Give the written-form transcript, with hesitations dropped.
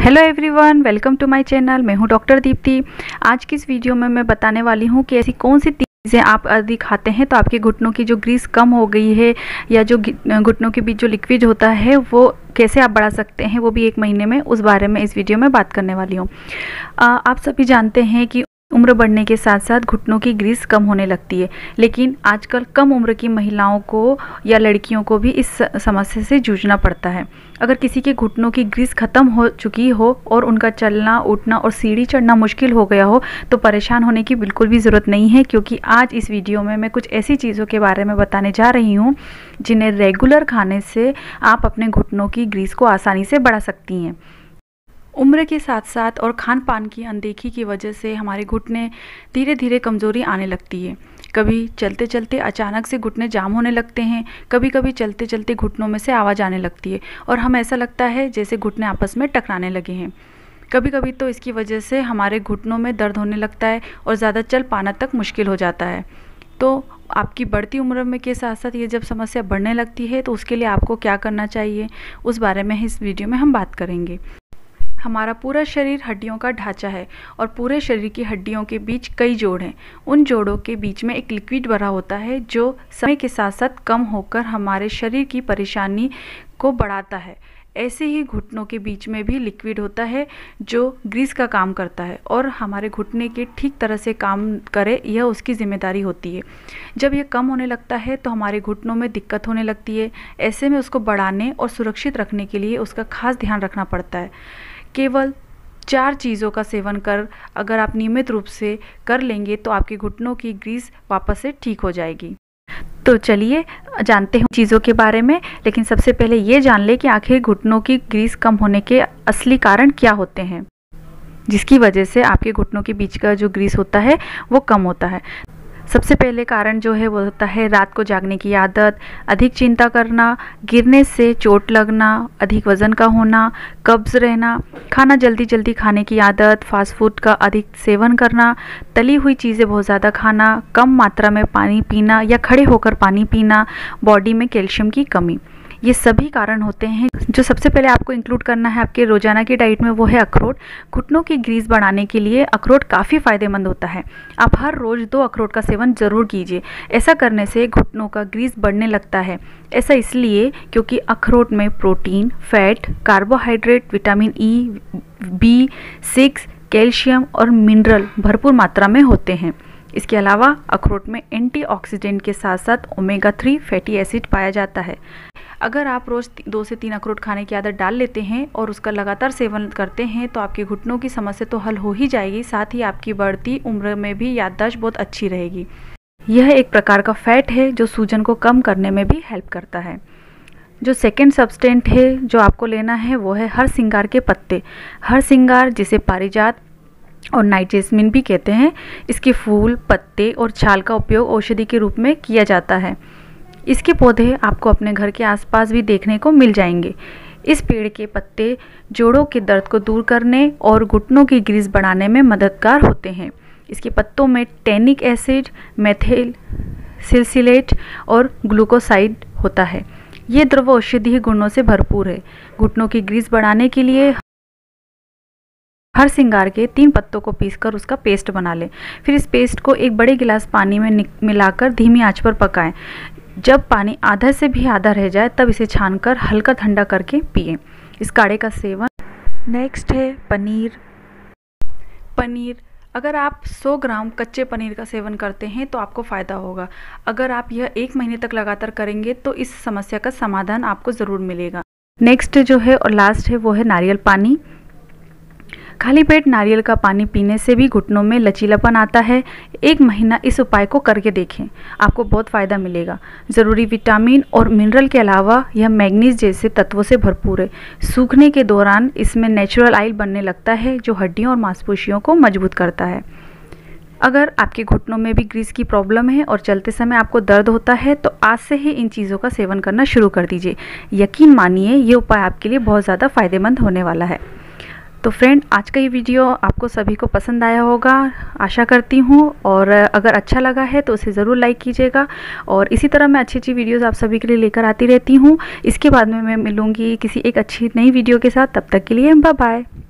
Hello everyone, welcome to my channel. मैं हूं doctor Deepti. आज की इस वीडियो में मैं बताने वाली हूं कि ऐसी कौन सी चीज़ें आप यदि खाते हैं तो आपके घुटनों की जो ग्रीस कम हो गई है या जो घुटनों के बीच जो लिक्विड होता है वो कैसे आप बढ़ा सकते हैं, वो भी 1 महीने में। उस बारे में इस वीडियो में बात करने वाली हूँ। आप सभी जानते हैं कि उम्र बढ़ने के साथ साथ घुटनों की ग्रीस कम होने लगती है, लेकिन आजकल कम उम्र की महिलाओं को या लड़कियों को भी इस समस्या से जूझना पड़ता है। अगर किसी के घुटनों की ग्रीस ख़त्म हो चुकी हो और उनका चलना उठना और सीढ़ी चढ़ना मुश्किल हो गया हो तो परेशान होने की बिल्कुल भी ज़रूरत नहीं है, क्योंकि आज इस वीडियो में मैं कुछ ऐसी चीज़ों के बारे में बताने जा रही हूँ जिन्हें रेगुलर खाने से आप अपने घुटनों की ग्रीस को आसानी से बढ़ा सकती हैं। उम्र के साथ साथ और खान पान की अनदेखी की वजह से हमारे घुटने धीरे धीरे कमज़ोरी आने लगती है। कभी चलते चलते अचानक से घुटने जाम होने लगते हैं, कभी कभी चलते चलते घुटनों में से आवाज़ आने लगती है और हमें ऐसा लगता है जैसे घुटने आपस में टकराने लगे हैं। कभी कभी तो इसकी वजह से हमारे घुटनों में दर्द होने लगता है और ज़्यादा चल पाना तक मुश्किल हो जाता है। तो आपकी बढ़ती उम्र में के साथ साथ ये जब समस्या बढ़ने लगती है तो उसके लिए आपको क्या करना चाहिए, उस बारे में इस वीडियो में हम बात करेंगे। हमारा पूरा शरीर हड्डियों का ढांचा है और पूरे शरीर की हड्डियों के बीच कई जोड़ हैं। उन जोड़ों के बीच में एक लिक्विड भरा होता है जो समय के साथ साथ कम होकर हमारे शरीर की परेशानी को बढ़ाता है। ऐसे ही घुटनों के बीच में भी लिक्विड होता है जो ग्रीस का काम करता है और हमारे घुटने के ठीक तरह से काम करे, यह उसकी जिम्मेदारी होती है। जब यह कम होने लगता है तो हमारे घुटनों में दिक्कत होने लगती है। ऐसे में उसको बढ़ाने और सुरक्षित रखने के लिए उसका खास ध्यान रखना पड़ता है। केवल 4 चीज़ों का सेवन कर अगर आप नियमित रूप से कर लेंगे तो आपके घुटनों की ग्रीस वापस से ठीक हो जाएगी। तो चलिए जानते हैं चीज़ों के बारे में, लेकिन सबसे पहले ये जान ले कि आखिर घुटनों की ग्रीस कम होने के असली कारण क्या होते हैं, जिसकी वजह से आपके घुटनों के बीच का जो ग्रीस होता है वो कम होता है। सबसे पहले कारण जो है वो होता है रात को जागने की आदत, अधिक चिंता करना, गिरने से चोट लगना, अधिक वज़न का होना, कब्ज़ रहना, खाना जल्दी जल्दी खाने की आदत, फास्ट फूड का अधिक सेवन करना, तली हुई चीज़ें बहुत ज़्यादा खाना, कम मात्रा में पानी पीना या खड़े होकर पानी पीना, बॉडी में कैल्शियम की कमी। ये सभी कारण होते हैं। जो सबसे पहले आपको इंक्लूड करना है आपके रोजाना की डाइट में वो है अखरोट। घुटनों की ग्रीस बढ़ाने के लिए अखरोट काफ़ी फ़ायदेमंद होता है। आप हर रोज़ 2 अखरोट का सेवन ज़रूर कीजिए। ऐसा करने से घुटनों का ग्रीस बढ़ने लगता है। ऐसा इसलिए क्योंकि अखरोट में protein, fat, carbohydrate, vitamin E, B6, calcium और मिनरल भरपूर मात्रा में होते हैं। इसके अलावा अखरोट में एंटीऑक्सीडेंट के साथ साथ ओमेगा 3 फैटी एसिड पाया जाता है। अगर आप रोज़ 2 से 3 अखरोट खाने की आदत डाल लेते हैं और उसका लगातार सेवन करते हैं तो आपके घुटनों की समस्या तो हल हो ही जाएगी, साथ ही आपकी बढ़ती उम्र में भी याददाश्त बहुत अच्छी रहेगी। यह एक प्रकार का फैट है जो सूजन को कम करने में भी हेल्प करता है। जो सेकेंड सब्सटेंट है जो आपको लेना है वो है हरसिंगार के पत्ते। हरसिंगार, जिसे पारिजात और नाइट जैस्मिन भी कहते हैं, इसके फूल, पत्ते और छाल का उपयोग औषधि के रूप में किया जाता है। इसके पौधे आपको अपने घर के आसपास भी देखने को मिल जाएंगे। इस पेड़ के पत्ते जोड़ों के दर्द को दूर करने और घुटनों की ग्रीस बढ़ाने में मददगार होते हैं। इसके पत्तों में टैनिक एसिड, मेथिल सिलसिलेट और ग्लूकोसाइड होता है। ये द्रव औषधीय गुणों से भरपूर है। घुटनों की ग्रीस बढ़ाने के लिए हरसिंगार के 3 पत्तों को पीसकर उसका पेस्ट बना लें। फिर इस पेस्ट को एक बड़े गिलास पानी में मिलाकर धीमी आंच पर पकाएं। जब पानी आधा से भी आधा रह जाए तब इसे छानकर हल्का ठंडा करके पिएं। इस काढ़े का सेवन। नेक्स्ट है पनीर। अगर आप 100 ग्राम कच्चे पनीर का सेवन करते हैं तो आपको फ़ायदा होगा। अगर आप यह 1 महीने तक लगातार करेंगे तो इस समस्या का समाधान आपको ज़रूर मिलेगा। नेक्स्ट जो है और लास्ट है वो है नारियल पानी। खाली पेट नारियल का पानी पीने से भी घुटनों में लचीलापन आता है। 1 महीना इस उपाय को करके देखें, आपको बहुत फ़ायदा मिलेगा। ज़रूरी विटामिन और मिनरल के अलावा यह मैग्नीज जैसे तत्वों से भरपूर है। सूखने के दौरान इसमें नेचुरल ऑयल बनने लगता है जो हड्डियों और मांसपेशियों को मजबूत करता है। अगर आपके घुटनों में भी ग्रीस की प्रॉब्लम है और चलते समय आपको दर्द होता है तो आज से ही इन चीज़ों का सेवन करना शुरू कर दीजिए। यकीन मानिए ये उपाय आपके लिए बहुत ज़्यादा फ़ायदेमंद होने वाला है। तो फ्रेंड, आज का ये वीडियो आपको सभी को पसंद आया होगा, आशा करती हूँ। और अगर अच्छा लगा है तो उसे ज़रूर लाइक कीजिएगा। और इसी तरह मैं अच्छी अच्छी वीडियोस आप सभी के लिए लेकर आती रहती हूँ। इसके बाद में मैं मिलूँगी किसी एक अच्छी नई वीडियो के साथ। तब तक के लिए बाय बाय।